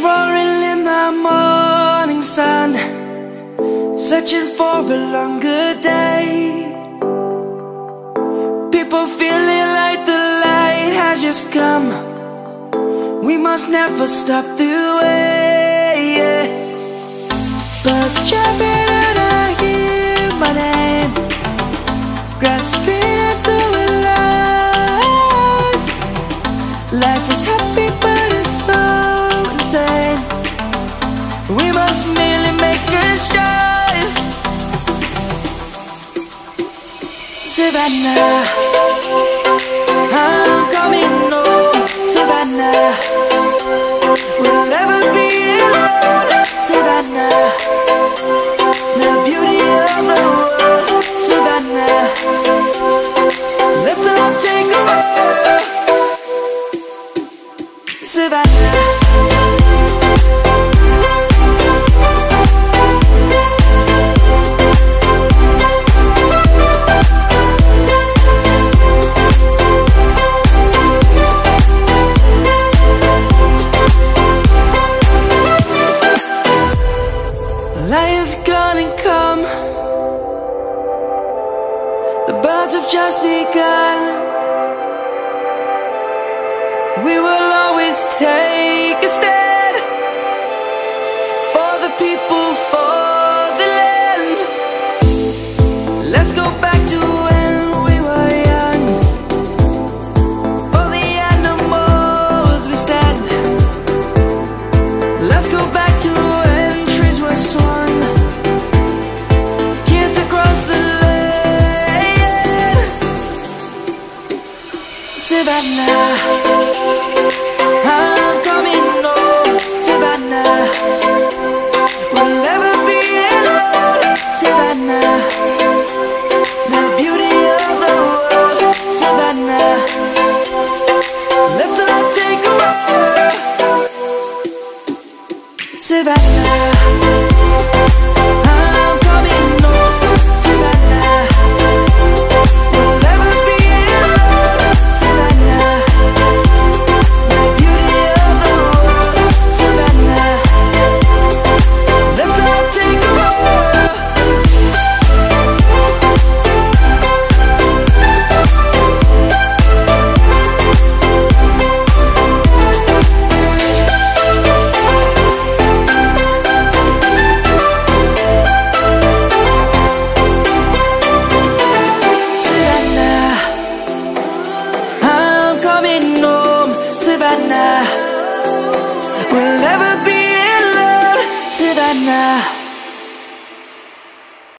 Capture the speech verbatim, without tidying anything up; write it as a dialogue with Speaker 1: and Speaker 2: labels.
Speaker 1: roaring in the morning sun, searching for a longer day. People feeling like the light has just come. We must never stop the way, yeah. Birds jumping and I hear my name, grasping into a life. Life is happy but it's so insane. We must merely make a start. Savannah, I'm coming home. Savannah, we'll never be alone. Savannah, the beauty of the world. Savannah, let's all take a walk. Savannah, light is gonna come. The birds have just begun. We will always take a stand for the people, for the land. Let's go back to when we were young. For the animals we stand. Let's go back to when trees were swung, kids across the land. Savannah, I'm coming home. Savannah, we'll never be alone. Savannah, the beauty of the world. Savannah, let's all take a walk. Savannah, I'm coming home. Savannah, we'll never be alone. Savannah, the beauty of the world. Savannah, let's all take a walk. Savannah, I'm coming home. Savannah, we'll never be alone. Savannah.